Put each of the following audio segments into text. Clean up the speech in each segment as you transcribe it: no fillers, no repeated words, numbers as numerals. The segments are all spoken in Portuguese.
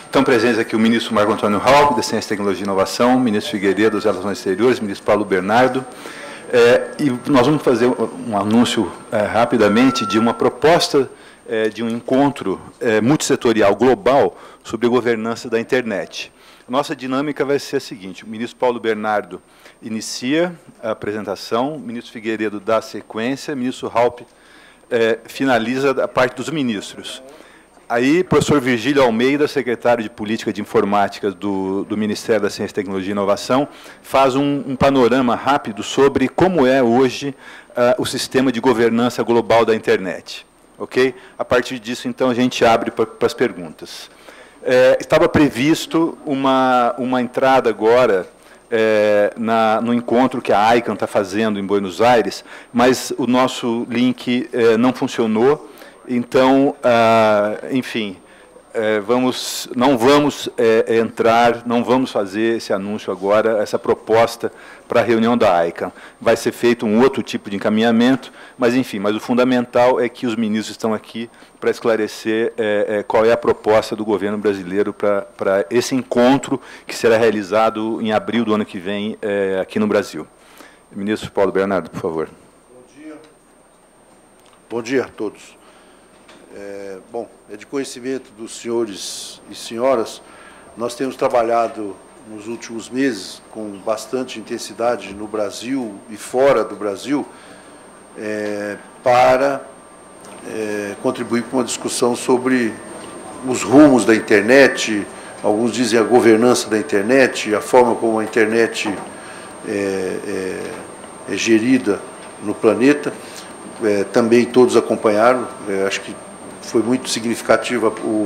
Estão presentes aqui o ministro Marco Antônio Haupt, da Ciência, Tecnologia e Inovação, o ministro Figueiredo, das Relações Exteriores, o ministro Paulo Bernardo. E nós vamos fazer um anúncio rapidamente de uma proposta de um encontro multissetorial global sobre a governança da internet. A nossa dinâmica vai ser a seguinte: o ministro Paulo Bernardo inicia a apresentação, o ministro Figueiredo dá a sequência, o ministro Haupt finaliza a parte dos ministros. Aí, o professor Virgílio Almeida, secretário de Política de Informática do Ministério da Ciência, Tecnologia e Inovação, faz um panorama rápido sobre como é hoje o sistema de governança global da internet. Ok? A partir disso, então, a gente abre para as perguntas. Estava previsto uma entrada agora no encontro que a ICANN está fazendo em Buenos Aires, mas o nosso link não funcionou. Então, enfim, não vamos entrar, não vamos fazer esse anúncio agora, essa proposta para a reunião da ICANN. Vai ser feito um outro tipo de encaminhamento, mas, enfim, mas o fundamental é que os ministros estão aqui para esclarecer qual é a proposta do governo brasileiro para esse encontro que será realizado em abril do ano que vem aqui no Brasil. Ministro Paulo Bernardo, por favor. Bom dia. Bom dia a todos. Bom, é de conhecimento dos senhores e senhoras, nós temos trabalhado nos últimos meses com bastante intensidade no Brasil e fora do Brasil para contribuir com uma discussão sobre os rumos da internet, alguns dizem a governança da internet, a forma como a internet é gerida no planeta. Também todos acompanharam, acho que foi muito significativo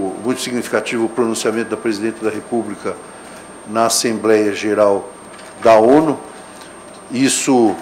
o pronunciamento da Presidente da República na Assembleia Geral da ONU. Isso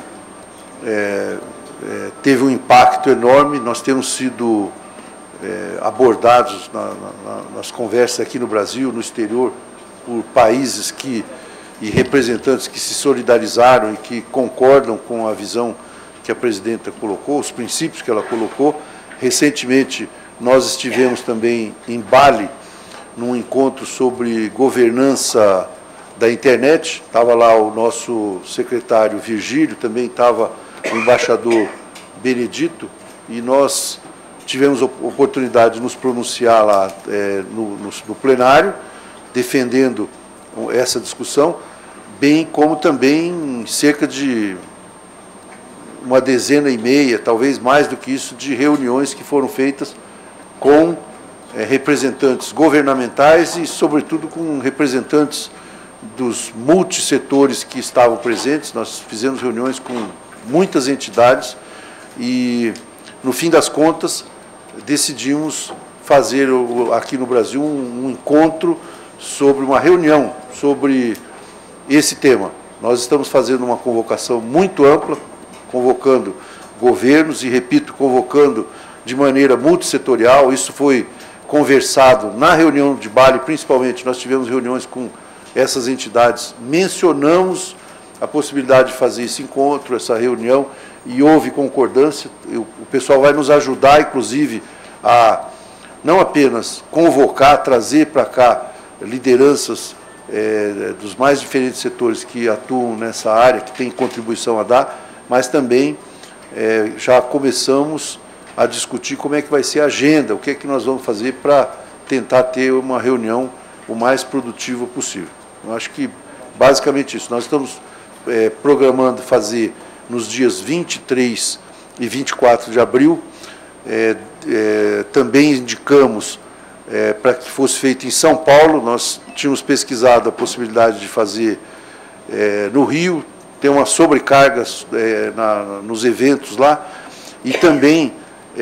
teve um impacto enorme. Nós temos sido abordados nas conversas aqui no Brasil, no exterior, por países e representantes que se solidarizaram e que concordam com a visão que a Presidenta colocou, os princípios que ela colocou. Recentemente, nós estivemos também em Bali, num encontro sobre governança da internet. Estava lá o nosso secretário Virgílio, também estava o embaixador Benedito, e nós tivemos a oportunidade de nos pronunciar lá no plenário, defendendo essa discussão, bem como também cerca de uma dezena e meia, talvez mais do que isso, de reuniões que foram feitas com representantes governamentais e, sobretudo, com representantes dos multissetores que estavam presentes. Nós fizemos reuniões com muitas entidades e, no fim das contas, decidimos fazer aqui no Brasil um encontro sobre uma reunião sobre esse tema. Nós estamos fazendo uma convocação muito ampla, convocando governos e, repito, convocando de maneira multissetorial. Isso foi conversado na reunião de Bali, principalmente. Nós tivemos reuniões com essas entidades, mencionamos a possibilidade de fazer esse encontro, essa reunião, e houve concordância. O pessoal vai nos ajudar, inclusive, a não apenas convocar, trazer para cá lideranças dos mais diferentes setores que atuam nessa área, que têm contribuição a dar, mas também já começamos a discutir como é que vai ser a agenda, o que é que nós vamos fazer para tentar ter uma reunião o mais produtiva possível. Eu acho que, basicamente, isso. Nós estamos programando fazer nos dias 23 e 24 de abril. Também indicamos para que fosse feito em São Paulo. Nós tínhamos pesquisado a possibilidade de fazer no Rio, tem uma sobrecarga nos eventos lá, e também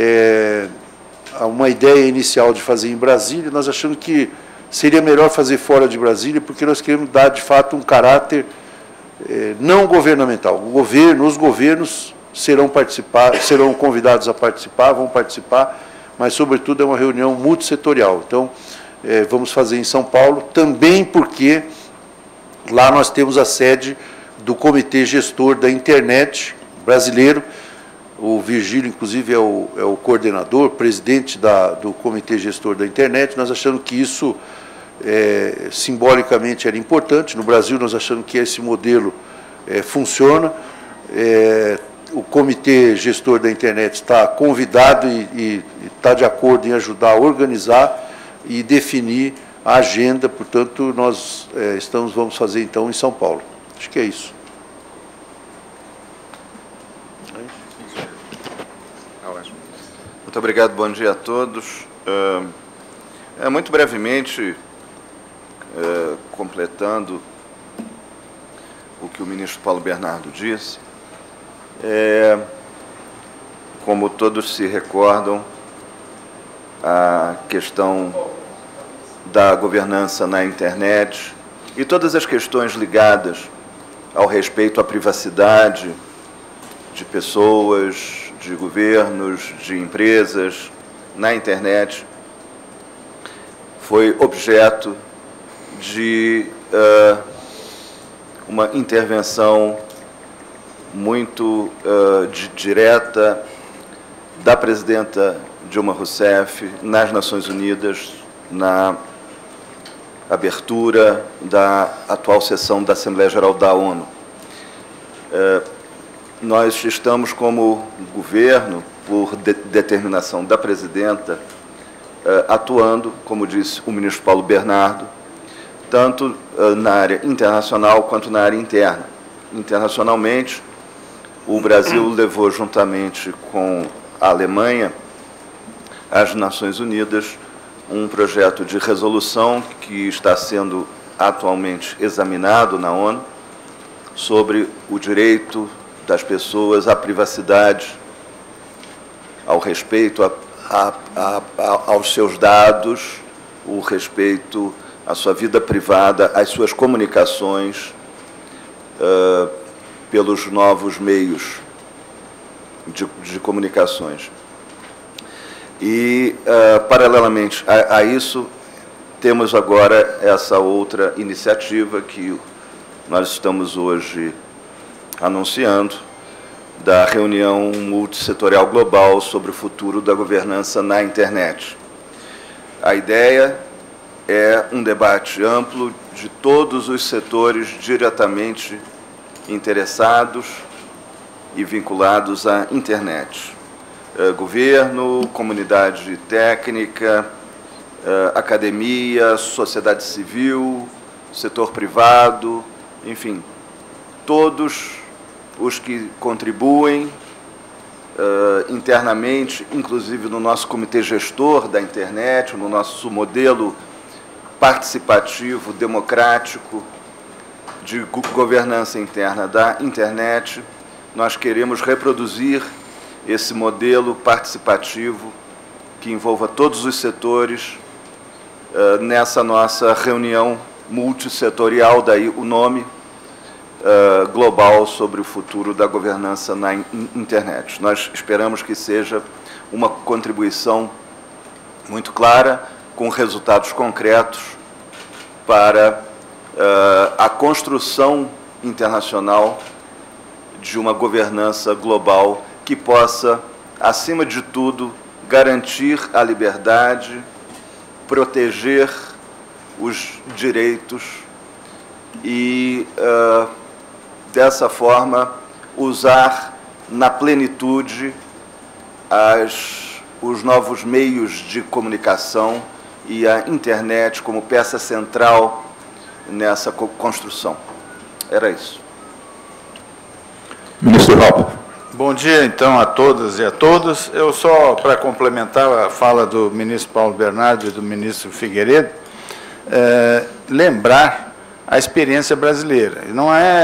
uma ideia inicial de fazer em Brasília. Nós achamos que seria melhor fazer fora de Brasília, porque nós queremos dar, de fato, um caráter não governamental. Os governos serão convidados a participar, vão participar, mas, sobretudo, é uma reunião multissetorial. Então, vamos fazer em São Paulo, também porque lá nós temos a sede do Comitê Gestor da Internet brasileiro. O Virgílio, inclusive, é o coordenador, presidente do Comitê Gestor da Internet. Nós achamos que isso simbolicamente era importante. No Brasil, nós achamos que esse modelo funciona. O comitê gestor da internet está convidado e está de acordo em ajudar a organizar e definir a agenda. Portanto, nós vamos fazer, então, em São Paulo. Acho que é isso. Muito obrigado, bom dia a todos. Muito brevemente, completando o que o ministro Paulo Bernardo disse, como todos se recordam, a questão da governança na internet e todas as questões ligadas ao respeito à privacidade de pessoas, de governos, de empresas na internet, foi objeto de uma intervenção muito direta da presidenta Dilma Rousseff nas Nações Unidas, na abertura da atual sessão da Assembleia Geral da ONU. Nós estamos, como governo, por determinação da presidenta, atuando, como disse o ministro Paulo Bernardo, tanto na área internacional quanto na área interna. Internacionalmente, o Brasil levou, juntamente com a Alemanha, às Nações Unidas, um projeto de resolução que está sendo atualmente examinado na ONU sobre o direito das pessoas à privacidade, ao respeito aos seus dados, o respeito à sua vida privada, às suas comunicações pelos novos meios de comunicações. E, paralelamente a isso, temos agora essa outra iniciativa que nós estamos hoje anunciando, da reunião multissetorial global sobre o futuro da governança na internet. A ideia é um debate amplo de todos os setores diretamente interessados e vinculados à internet. Governo, comunidade técnica, academia, sociedade civil, setor privado, enfim, todos os que contribuem internamente, inclusive no nosso comitê gestor da internet, no nosso modelo participativo, democrático, de governança interna da internet, nós queremos reproduzir esse modelo participativo que envolva todos os setores nessa nossa reunião multissetorial, daí o nome, global sobre o futuro da governança na internet. Nós esperamos que seja uma contribuição muito clara, com resultados concretos para a construção internacional de uma governança global que possa, acima de tudo, garantir a liberdade, proteger os direitos e, dessa forma, usar na plenitude os novos meios de comunicação e a internet como peça central nessa construção. Era isso. Ministro Halper. Bom dia, então, a todas e a todos. Eu só, para complementar a fala do ministro Paulo Bernardo e do ministro Figueiredo, lembrar a experiência brasileira. Não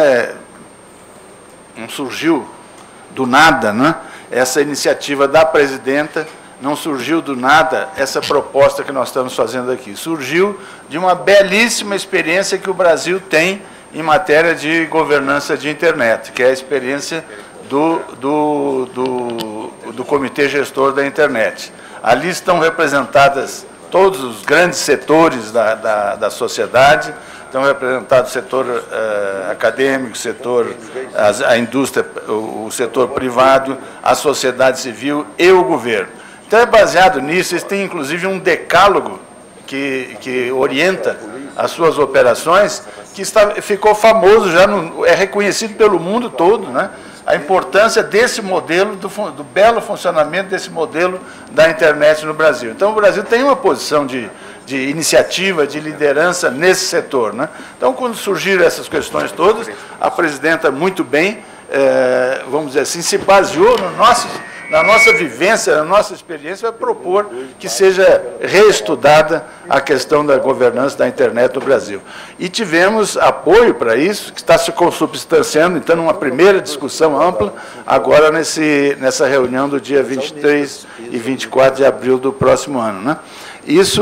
surgiu do nada, né? Essa iniciativa da presidenta, não surgiu do nada essa proposta que nós estamos fazendo aqui. Surgiu de uma belíssima experiência que o Brasil tem em matéria de governança de internet, que é a experiência do Comitê Gestor da Internet. Ali estão representadas todos os grandes setores da sociedade, estão representados o setor acadêmico, a indústria, o setor privado, a sociedade civil e o governo. Então, é baseado nisso, eles têm, inclusive, um decálogo que orienta as suas operações, que ficou famoso, já é reconhecido pelo mundo todo, né? A importância desse modelo, do belo funcionamento desse modelo da internet no Brasil. Então, o Brasil tem uma posição de iniciativa, de liderança nesse setor, né? Então, quando surgiram essas questões todas, a presidenta, muito bem, vamos dizer assim, se baseou na nossa vivência, na nossa experiência, vai propor que seja reestudada a questão da governança da internet no Brasil. E tivemos apoio para isso, que está se consubstanciando, então, numa primeira discussão ampla, agora nessa reunião do dia 23 e 24 de abril do próximo ano, né? Isso,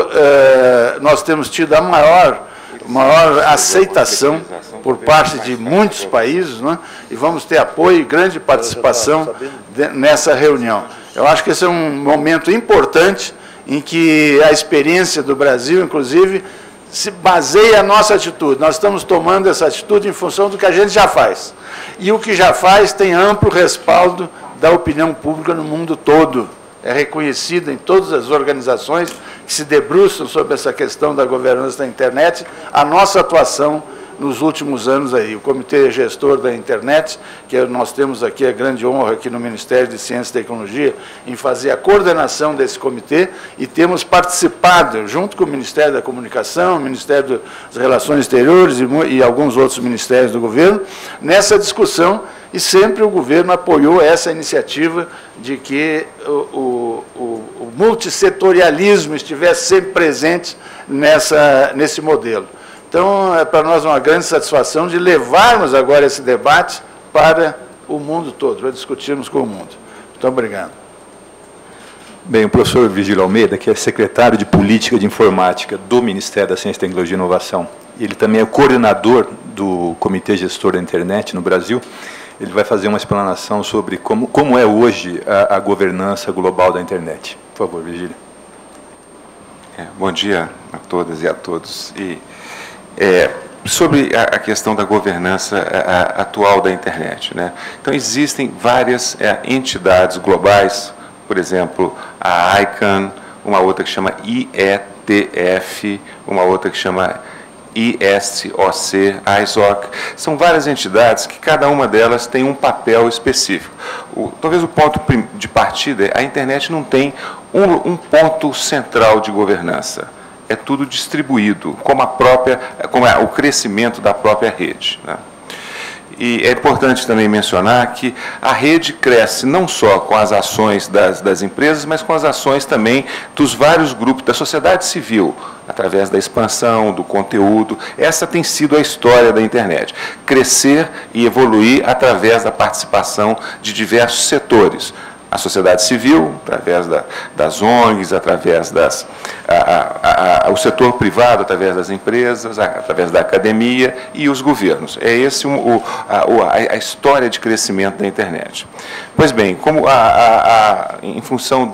nós temos tido a maior aceitação por parte de muitos países, né? E vamos ter apoio e grande participação nessa reunião. Eu acho que esse é um momento importante em que a experiência do Brasil, inclusive, se baseia a nossa atitude. Nós estamos tomando essa atitude em função do que a gente já faz. E o que já faz tem amplo respaldo da opinião pública no mundo todo. É reconhecida em todas as organizações que se debruçam sobre essa questão da governança da internet, a nossa atuação nos últimos anos aí. O Comitê Gestor da Internet, que nós temos aqui a grande honra aqui no Ministério de Ciência e Tecnologia em fazer a coordenação desse comitê, e temos participado, junto com o Ministério da Comunicação, o Ministério das Relações Exteriores e alguns outros ministérios do governo, nessa discussão, e sempre o governo apoiou essa iniciativa de que o multissetorialismo estivesse sempre presente nesse modelo. Então, é para nós uma grande satisfação de levarmos agora esse debate para o mundo todo, para discutirmos com o mundo. Muito obrigado. Bem, o professor Virgílio Almeida, que é secretário de Política de Informática do Ministério da Ciência, Tecnologia e Inovação, ele também é coordenador do Comitê Gestor da Internet no Brasil. Ele vai fazer uma explanação sobre como é hoje a governança global da internet. Por favor, Virgílio. Bom dia a todas e a todos. Sobre a questão da governança atual da internet, né? Então, existem várias entidades globais, por exemplo, a ICANN, uma outra que chama IETF, uma outra que chama ISOC, são várias entidades que cada uma delas tem um papel específico. Talvez o ponto de partida é a internet não tem um ponto central de governança. É tudo distribuído, como o crescimento da própria rede, né? E é importante também mencionar que a rede cresce não só com as ações das empresas, mas com as ações também dos vários grupos da sociedade civil, através da expansão, do conteúdo. Essa tem sido a história da internet. Crescer e evoluir através da participação de diversos setores. A sociedade civil, através das ONGs, através o setor privado, através das empresas, através da academia e os governos. É esse a história de crescimento da internet. Pois bem, como em função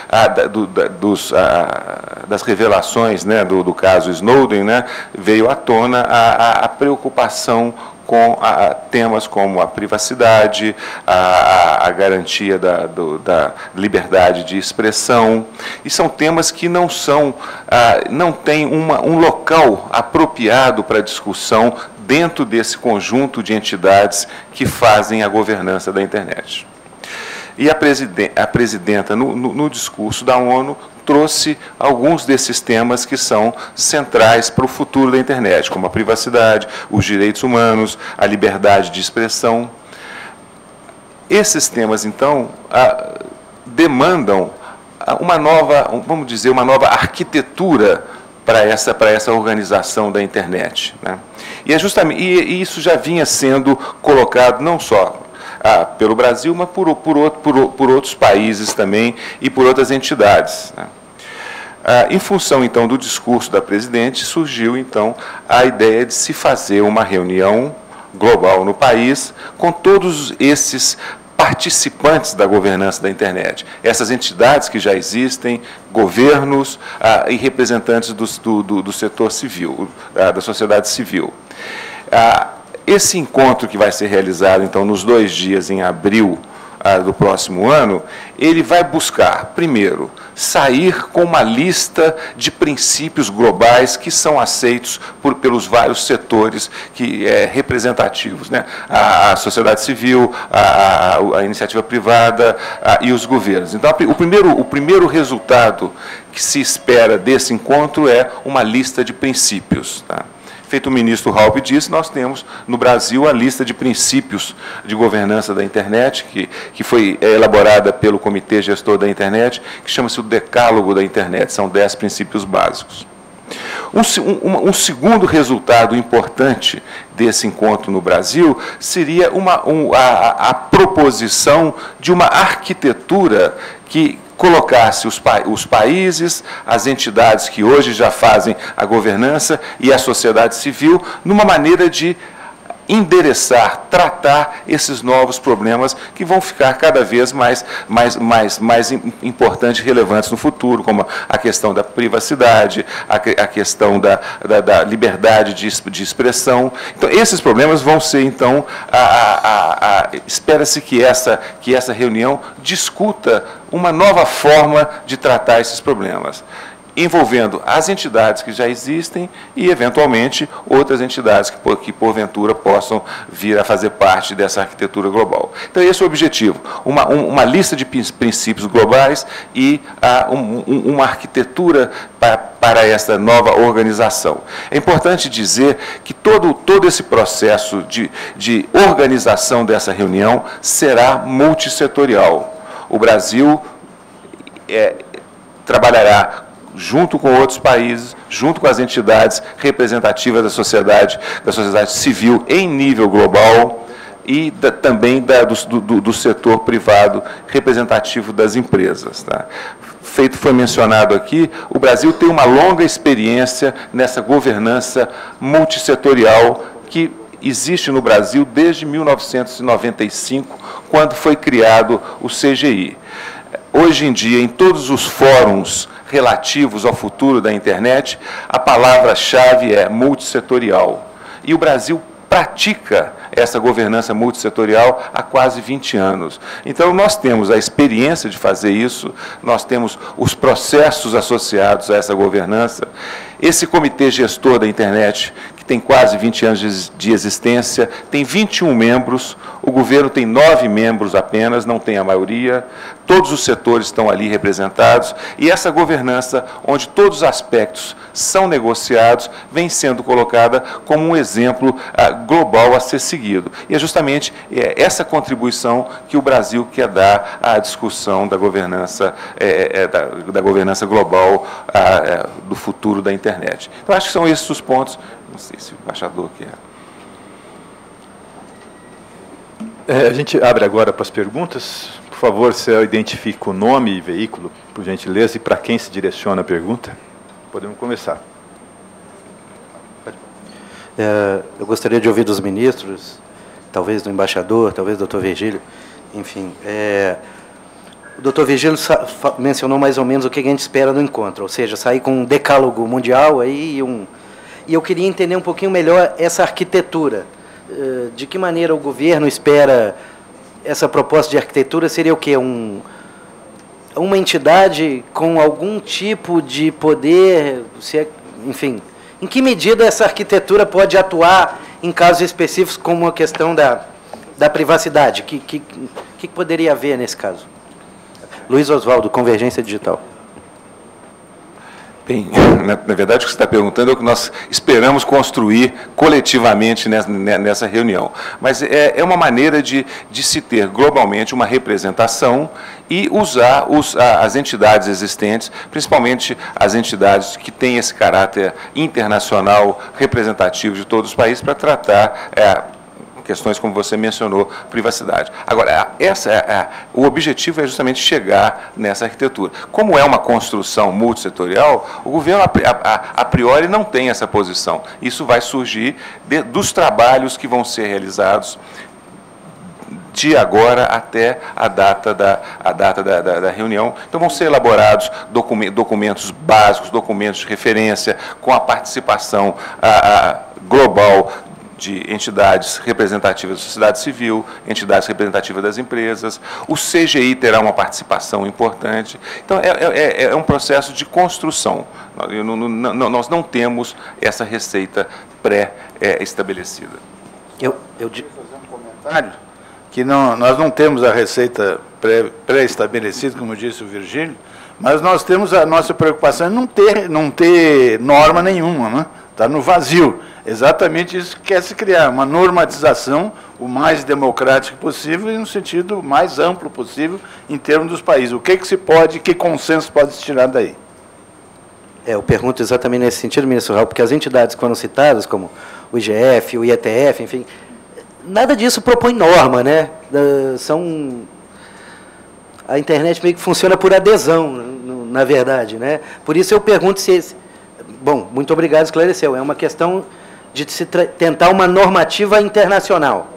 das revelações, né, do caso Snowden, né, veio à tona a preocupação com temas como a privacidade, a garantia da liberdade de expressão, e são temas que não têm um local apropriado para discussão dentro desse conjunto de entidades que fazem a governança da internet. E a presidenta, no discurso da ONU, trouxe alguns desses temas que são centrais para o futuro da internet, como a privacidade, os direitos humanos, a liberdade de expressão. Esses temas, então, demandam uma nova arquitetura para essa organização da internet, né? E isso já vinha sendo colocado não só pelo Brasil, mas por outros países também e por outras entidades, né? Em função, então, do discurso da presidente, surgiu, então, a ideia de se fazer uma reunião global no país com todos esses participantes da governança da internet, essas entidades que já existem, governos e representantes do setor civil, da sociedade civil. Esse encontro que vai ser realizado, então, nos 2 dias em abril do próximo ano, ele vai buscar, primeiro, sair com uma lista de princípios globais que são aceitos pelos vários setores representativos, né? A sociedade civil, a iniciativa privada e os governos. Então, o primeiro resultado que se espera desse encontro é uma lista de princípios, tá? Feito o ministro Halpe disse, nós temos no Brasil a lista de princípios de governança da internet, que foi elaborada pelo Comitê Gestor da Internet, que chama-se o Decálogo da Internet, são 10 princípios básicos. Um segundo resultado importante desse encontro no Brasil seria a proposição de uma arquitetura que colocasse os países, as entidades que hoje já fazem a governança e a sociedade civil numa maneira de endereçar, tratar esses novos problemas que vão ficar cada vez mais importantes e relevantes no futuro, como a questão da privacidade, a questão da liberdade de expressão. Então, esses problemas vão ser, então, espera-se que essa reunião discuta uma nova forma de tratar esses problemas, envolvendo as entidades que já existem e, eventualmente, outras entidades que porventura, possam vir a fazer parte dessa arquitetura global. Então, esse é o objetivo, uma lista de princípios globais e uma arquitetura para essa nova organização. É importante dizer que todo esse processo de organização dessa reunião será multissetorial. O Brasil trabalhará junto com outros países, junto com as entidades representativas da sociedade civil em nível global e também do setor privado representativo das empresas, tá? Foi mencionado aqui, o Brasil tem uma longa experiência nessa governança multissetorial que existe no Brasil desde 1995, quando foi criado o CGI. Hoje em dia, em todos os fóruns relativos ao futuro da internet, a palavra-chave é multissetorial. E o Brasil pratica essa governança multissetorial há quase 20 anos. Então, nós temos a experiência de fazer isso, nós temos os processos associados a essa governança. Esse comitê gestor da internet, que tem quase 20 anos de existência, tem 21 membros, o governo tem 9 membros apenas, não tem a maioria, todos os setores estão ali representados, e essa governança, onde todos os aspectos são negociados, vem sendo colocada como um exemplo global a ser seguido. E é justamente essa contribuição que o Brasil quer dar à discussão da governança, da governança global do futuro da internet. Então, acho que são esses os pontos. Não sei se o embaixador quer. A gente abre agora para as perguntas. Por favor, você identifica o nome e veículo, por gentileza, e para quem se direciona a pergunta. Podemos começar. Eu gostaria de ouvir dos ministros, talvez do embaixador, talvez do doutor Virgílio, enfim. O doutor Virgílio mencionou mais ou menos o que a gente espera do encontro, ou seja, sair com um decálogo mundial aí e eu queria entender um pouquinho melhor essa arquitetura. De que maneira o governo espera essa proposta de arquitetura? Seria o quê? Uma entidade com algum tipo de poder, enfim, em que medida essa arquitetura pode atuar em casos específicos como a questão da privacidade? Que poderia haver nesse caso? Luiz Oswaldo, Convergência Digital. Bem, na verdade, o que você está perguntando é o que nós esperamos construir coletivamente nessa reunião. Mas é uma maneira de se ter globalmente uma representação e usar as entidades existentes, principalmente as entidades que têm esse caráter internacional representativo de todos os países, para tratar questões, como você mencionou, privacidade. Agora, o objetivo é justamente chegar nessa arquitetura. Como é uma construção multissetorial, o governo, a priori, não tem essa posição. Isso vai surgir dos trabalhos que vão ser realizados de agora até a data da reunião. Então, vão ser elaborados documentos básicos, documentos de referência, com a participação global de entidades representativas da sociedade civil, entidades representativas das empresas. O CGI terá uma participação importante. Então, é um processo de construção. Nós não temos essa receita pré-estabelecida. Eu fazer um comentário que nós não temos a receita pré-estabelecida, como disse o Virgílio, mas nós temos a nossa preocupação em não ter norma nenhuma, né? Está no vazio. Exatamente isso que quer se criar, uma normatização o mais democrática possível e no sentido mais amplo possível em termos dos países. O que se pode, que consenso pode se tirar daí? Eu pergunto exatamente nesse sentido, ministro Raul, porque as entidades que foram citadas, como o IGF, o IETF, enfim, nada disso propõe norma, né? A internet meio que funciona por adesão, na verdade, né? Por isso eu pergunto se... Bom, muito obrigado, esclareceu. É uma questão de se tentar uma normativa internacional.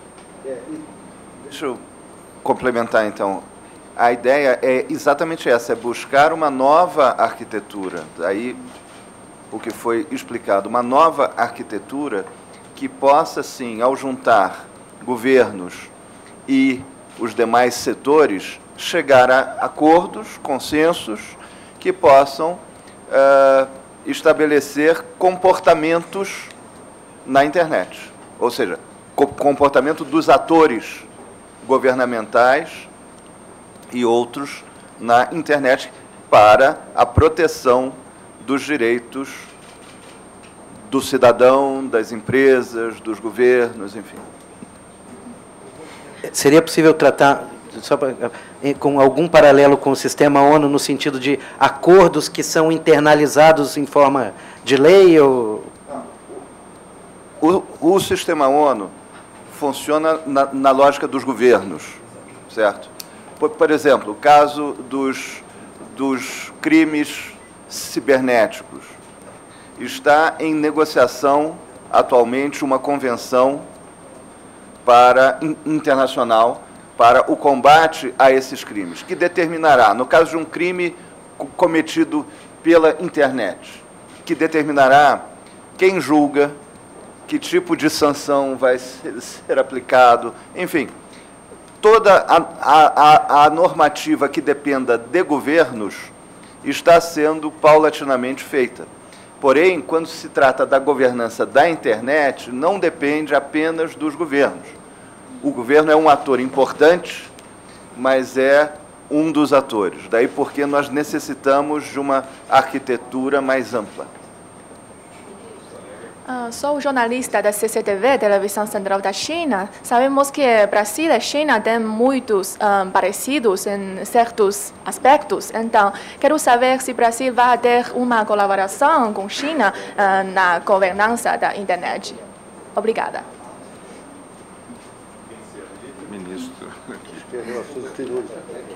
Deixa eu complementar, então. A ideia é exatamente essa, é buscar uma nova arquitetura. Daí, o que foi explicado, uma nova arquitetura que possa, sim, ao juntar governos e os demais setores, chegar a acordos, consensos, que possam estabelecer comportamentos na internet. Ou seja, comportamento dos atores governamentais e outros na internet para a proteção dos direitos do cidadão, das empresas, dos governos, enfim. Seria possível tratar, com algum paralelo com o sistema ONU, no sentido de acordos que são internalizados em forma de lei? Ou... O sistema ONU funciona na lógica dos governos, certo? Por exemplo, o caso dos crimes cibernéticos. Está em negociação atualmente uma convenção internacional para o combate a esses crimes, que determinará, no caso de um crime cometido pela internet, que determinará quem julga, que tipo de sanção vai ser aplicado, enfim, toda a normativa que dependa de governos está sendo paulatinamente feita. Porém, quando se trata da governança da internet, não depende apenas dos governos. O governo é um ator importante, mas é um dos atores. Daí porque nós necessitamos de uma arquitetura mais ampla. Sou jornalista da CCTV, Televisão Central da China. Sabemos que Brasil e China têm muitos parecidos em certos aspectos. Então, quero saber se o Brasil vai ter uma colaboração com a China na governança da internet. Obrigada. Ministro. Relações Exteriores.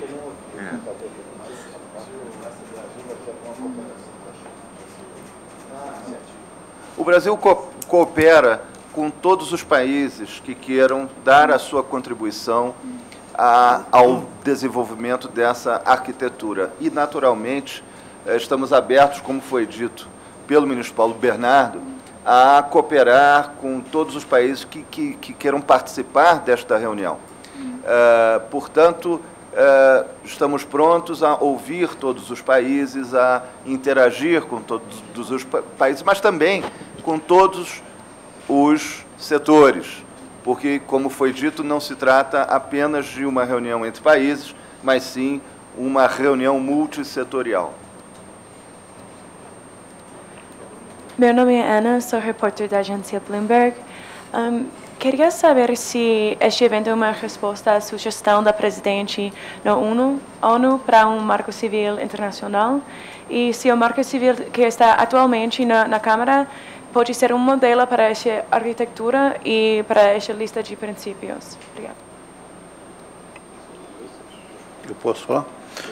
O Brasil coopera com todos os países que queiram dar a sua contribuição ao desenvolvimento dessa arquitetura. E, naturalmente, estamos abertos, como foi dito pelo ministro Paulo Bernardo, a cooperar com todos os países que queiram participar desta reunião. Portanto, estamos prontos a ouvir todos os países, a interagir com todos os países, mas também com todos os setores, porque, como foi dito, não se trata apenas de uma reunião entre países, mas sim uma reunião multissetorial. Meu nome é Ana, sou repórter da agência Bloomberg. Queria saber se este evento é uma resposta à sugestão da presidente da ONU para um marco civil internacional e se o marco civil que está atualmente na Câmara pode ser um modelo para essa arquitetura e para essa lista de princípios. Obrigada. Eu posso falar?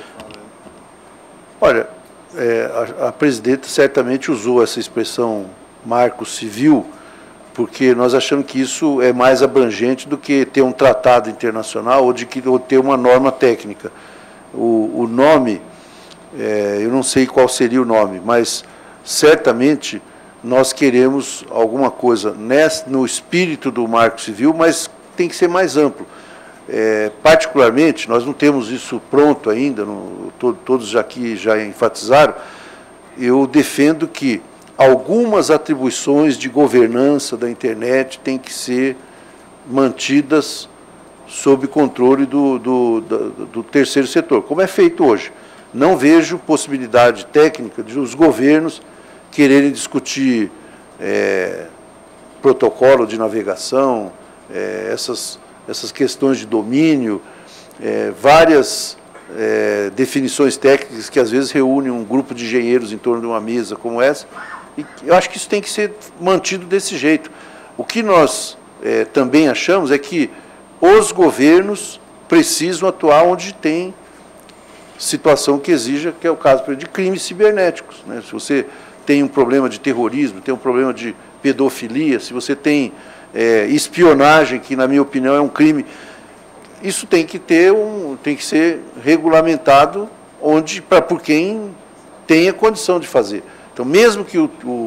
Olha, a presidenta certamente usou essa expressão marco civil, porque nós achamos que isso é mais abrangente do que ter um tratado internacional ou ter uma norma técnica. O nome, eu não sei qual seria o nome, mas certamente nós queremos alguma coisa no espírito do Marco Civil, mas tem que ser mais amplo. Particularmente, nós não temos isso pronto ainda, todos aqui já enfatizaram, eu defendo que algumas atribuições de governança da internet têm que ser mantidas sob controle do terceiro setor, como é feito hoje. Não vejo possibilidade técnica de os governos quererem discutir protocolo de navegação, essas questões de domínio, várias definições técnicas que às vezes reúnem um grupo de engenheiros em torno de uma mesa como essa, e eu acho que isso tem que ser mantido desse jeito. O que nós também achamos é que os governos precisam atuar onde tem situação que exija, que é o caso de crimes cibernéticos, né? Se você tem um problema de terrorismo, tem um problema de pedofilia, se você tem espionagem, que na minha opinião é um crime, isso tem que ser regulamentado por quem tenha condição de fazer. Então, mesmo que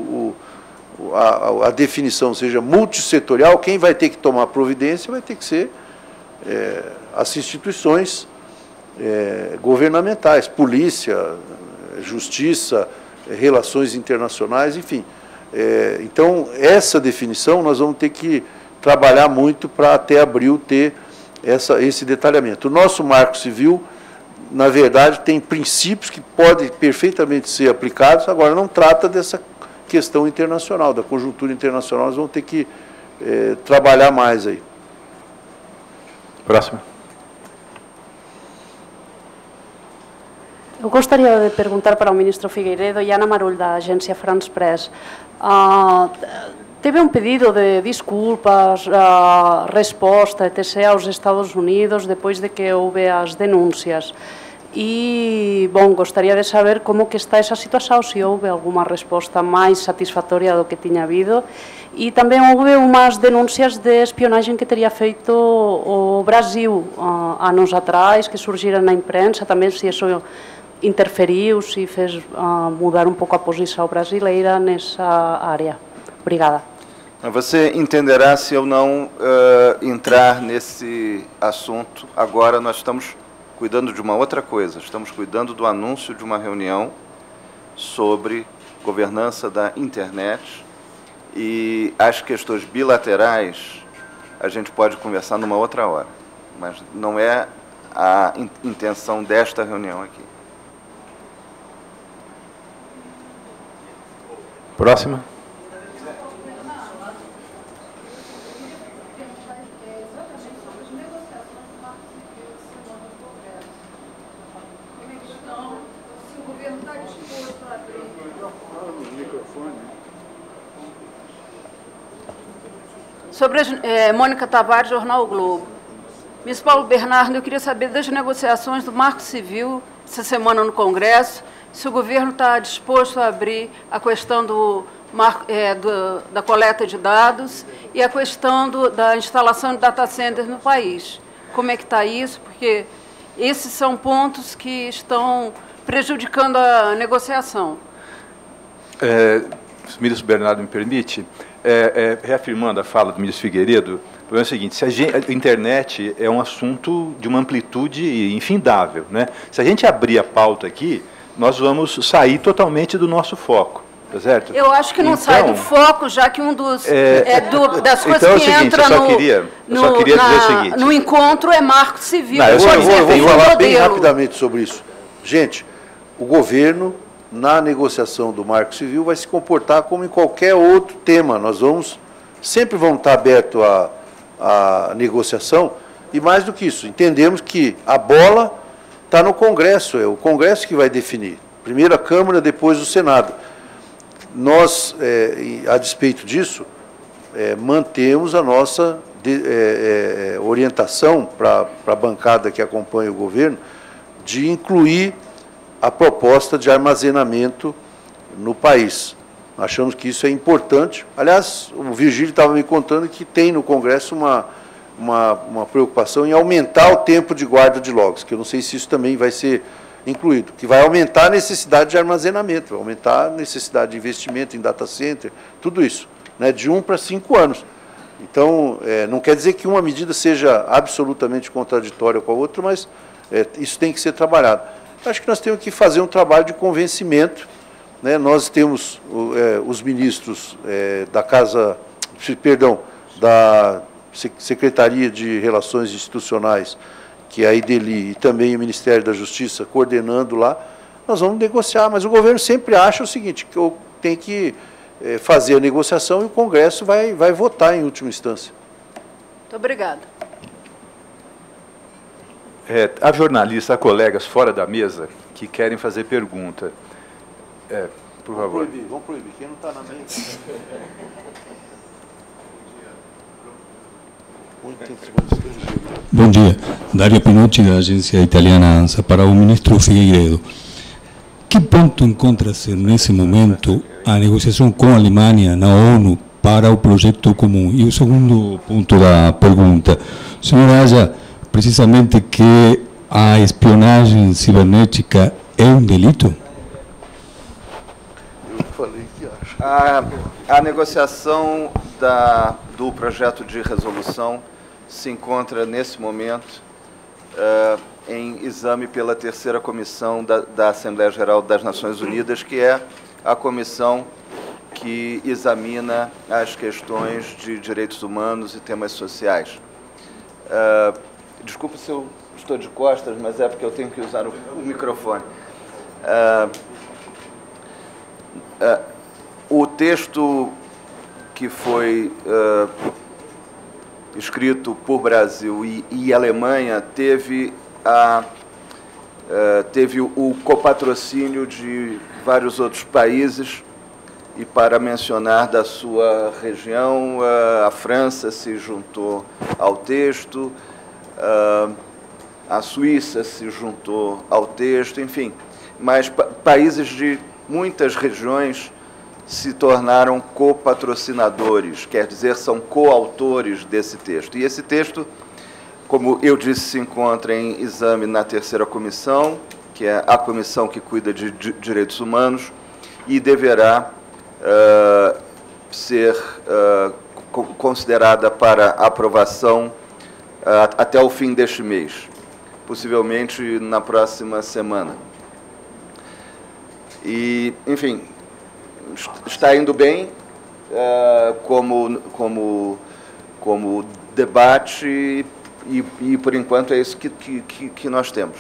a definição seja multissetorial, quem vai ter que tomar providência vai ter que ser as instituições governamentais, polícia, justiça, relações internacionais, enfim. Então, essa definição nós vamos ter que trabalhar muito para até abril ter esse detalhamento. O nosso Marco Civil, na verdade, tem princípios que podem perfeitamente ser aplicados, agora não trata dessa questão internacional, da conjuntura internacional, nós vamos ter que trabalhar mais aí. Próximo. Eu gostaria de perguntar para o ministro Figueiredo e Ana Marull, da agência France Press. Teve um pedido de desculpas, resposta, etc., aos Estados Unidos depois de que houve as denúncias. E, bom, gostaria de saber como que está essa situação, se houve alguma resposta mais satisfatória do que tinha havido. E também houve umas denúncias de espionagem que teria feito o Brasil anos atrás, que surgiram na imprensa, também se isso interferiu, se fez mudar um pouco a posição brasileira nessa área. Obrigada. Você entenderá se eu não entrar nesse assunto. Agora nós estamos cuidando de uma outra coisa, estamos cuidando do anúncio de uma reunião sobre governança da internet, e as questões bilaterais a gente pode conversar numa outra hora, mas não é a intenção desta reunião aqui. Próxima. Sobre Mônica Tavares, Jornal o Globo. Ministro Paulo Bernardo, eu queria saber das negociações do Marco Civil essa semana no Congresso, se o governo está disposto a abrir a questão da coleta de dados e a questão da instalação de data centers no país. Como é que está isso? Porque esses são pontos que estão prejudicando a negociação. Se o ministro Bernardo me permite, reafirmando a fala do ministro Figueiredo, o problema é o seguinte: a internet é um assunto de uma amplitude infindável, né? Se a gente abrir a pauta aqui, nós vamos sair totalmente do nosso foco, tá certo? Eu acho que não sai do foco, já que um das coisas então que entra no encontro é Marco Civil. Não, eu vou falar bem rapidamente sobre isso. Gente, o governo, na negociação do Marco Civil, vai se comportar como em qualquer outro tema. Nós sempre vamos estar abertos à negociação, e mais do que isso, entendemos que a bola está no Congresso, é o Congresso que vai definir. Primeiro a Câmara, depois o Senado. Nós, a despeito disso, mantemos a nossa orientação para a bancada que acompanha o governo, de incluir a proposta de armazenamento no país. Achamos que isso é importante. Aliás, o Virgílio estava me contando que tem no Congresso uma preocupação em aumentar o tempo de guarda de logs, que eu não sei se isso também vai ser incluído, que vai aumentar a necessidade de armazenamento, vai aumentar a necessidade de investimento em data center, tudo isso, né, de 1 para 5 anos. Então, não quer dizer que uma medida seja absolutamente contraditória com a outra, mas isso tem que ser trabalhado. Acho que nós temos que fazer um trabalho de convencimento, né? Nós temos os ministros da Secretaria de Relações Institucionais, que é a IDELI, e também o Ministério da Justiça coordenando lá. Nós vamos negociar, mas o governo sempre acha o seguinte, que eu tenho que fazer a negociação e o Congresso vai votar em última instância. Muito obrigada. Há jornalistas, há colegas fora da mesa que querem fazer pergunta. Por favor. Vamos proibir. Quem não está na mesa? Bom dia. Dario Pinucci, da agência italiana ANSA. Para o ministro Figueiredo, que ponto encontra-se nesse momento a negociação com a Alemanha na ONU para o projeto comum? E o segundo ponto da pergunta, o senhor acha precisamente que a espionagem cibernética é um delito? Eu falei que acho. A negociação do projeto de resolução se encontra, nesse momento, em exame pela terceira comissão da Assembleia Geral das Nações Unidas, que é a comissão que examina as questões de direitos humanos e temas sociais. Desculpe se eu estou de costas, mas é porque eu tenho que usar o microfone. O texto que foi escrito por Brasil e Alemanha teve o copatrocínio de vários outros países, e para mencionar da sua região, a França se juntou ao texto, a Suíça se juntou ao texto, enfim, mas países de muitas regiões se tornaram copatrocinadores, quer dizer, são coautores desse texto. E esse texto, como eu disse, se encontra em exame na terceira comissão, que é a comissão que cuida de direitos humanos, e deverá ser considerada para aprovação até o fim deste mês, possivelmente na próxima semana. E, enfim, está indo bem como debate e, por enquanto, é isso que nós temos.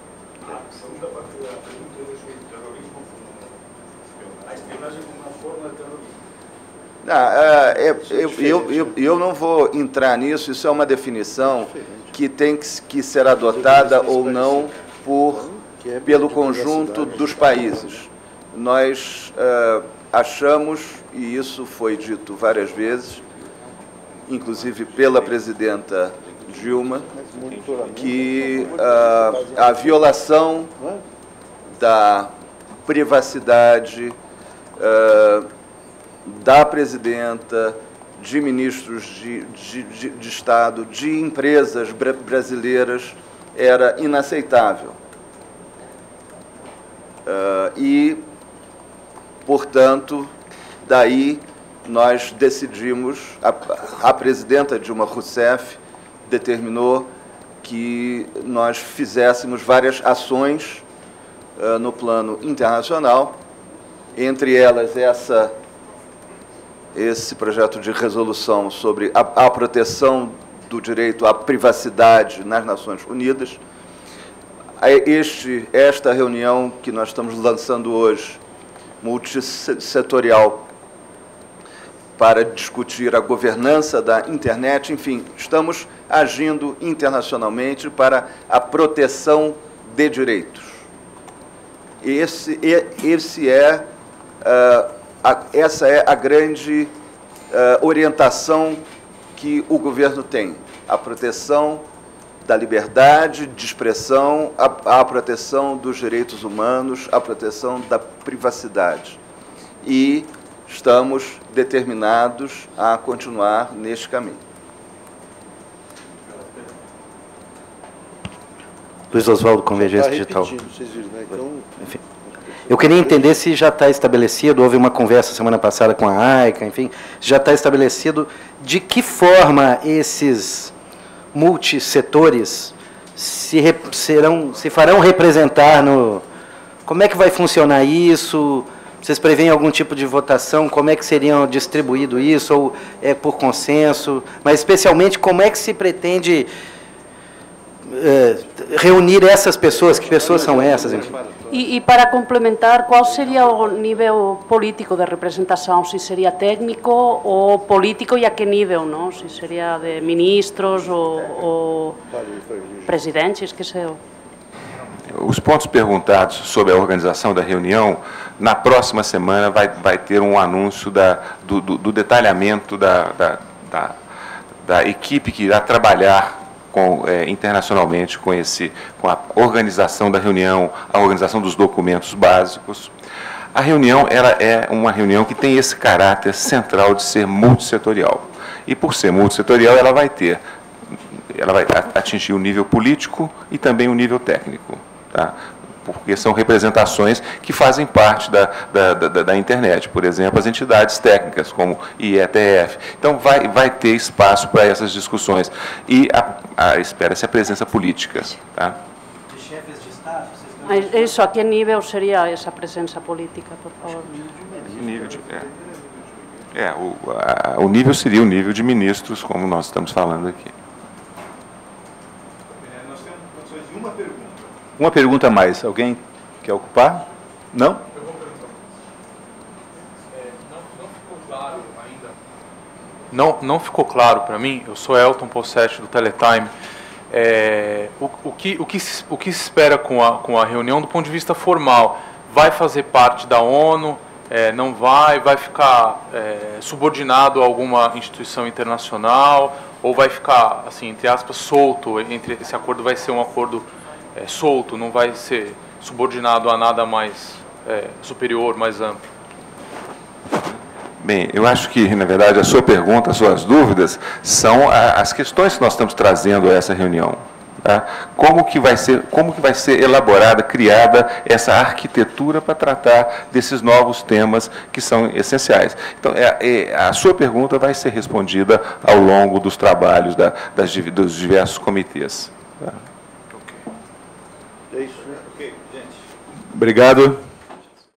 Eu não vou entrar nisso, isso é uma definição que tem que ser adotada ou não pelo conjunto dos países. Nós achamos, e isso foi dito várias vezes, inclusive pela presidenta Dilma, que a violação da privacidade da presidenta, de ministros de Estado, de empresas brasileiras, era inaceitável. E, portanto, daí nós decidimos, a presidenta Dilma Rousseff determinou que nós fizéssemos várias ações no plano internacional, entre elas esse projeto de resolução sobre a proteção do direito à privacidade nas Nações Unidas, esta reunião que nós estamos lançando hoje, multissetorial, para discutir a governança da internet, enfim, estamos agindo internacionalmente para a proteção de direitos. Essa é a grande orientação que o governo tem, a proteção da liberdade de expressão, a proteção dos direitos humanos, a proteção da privacidade. E estamos determinados a continuar neste caminho. Luiz Oswaldo, Convergência Digital. Vocês viram, né? Então, enfim, eu queria entender se já está estabelecido, houve uma conversa semana passada com a AICA, enfim, já está estabelecido de que forma esses multissetores se farão representar no... Como é que vai funcionar isso? Vocês preveem algum tipo de votação? Como é que seriam distribuído isso? Ou é por consenso? Mas, especialmente, como é que se pretende reunir essas pessoas? Que pessoas são essas? E para complementar, qual seria o nível político de representação? Se seria técnico ou político e a que nível? Não? Se seria de ministros ou presidentes, que sei eu. Os pontos perguntados sobre a organização da reunião, na próxima semana vai ter um anúncio do detalhamento da equipe que irá trabalhar internacionalmente com a organização da reunião, a organização dos documentos básicos. A reunião ela é uma reunião que tem esse caráter central de ser multissetorial. E por ser multissetorial, ela vai atingir o nível político e também o nível técnico. Tá? Porque são representações que fazem parte da internet, por exemplo, as entidades técnicas, como IETF. Então, vai ter espaço para essas discussões. E espera-se a presença política. Tá? De chefes de Estado? Isso, a que nível seria essa presença política, por favor? O nível seria o nível de ministros, como nós estamos falando aqui. Nós temos condições de uma pergunta. Uma pergunta a mais. Alguém quer ocupar? Não? Eu vou perguntar. Não ficou claro ainda. Não ficou claro para mim. Eu sou Elton Possetti do Teletime. O que se espera com a reunião do ponto de vista formal? Vai fazer parte da ONU? Não vai ficar subordinado a alguma instituição internacional? Ou vai ficar, assim, entre aspas, solto? Esse acordo vai ser um acordo solto, não vai ser subordinado a nada mais superior, mais amplo? Bem, eu acho que, na verdade, a sua pergunta, as suas dúvidas, são as questões que nós estamos trazendo a essa reunião. Tá? Como que vai ser elaborada, criada essa arquitetura para tratar desses novos temas que são essenciais. Então, a sua pergunta vai ser respondida ao longo dos trabalhos dos diversos comitês. Tá? é isso, né? Ok, gente. Obrigado.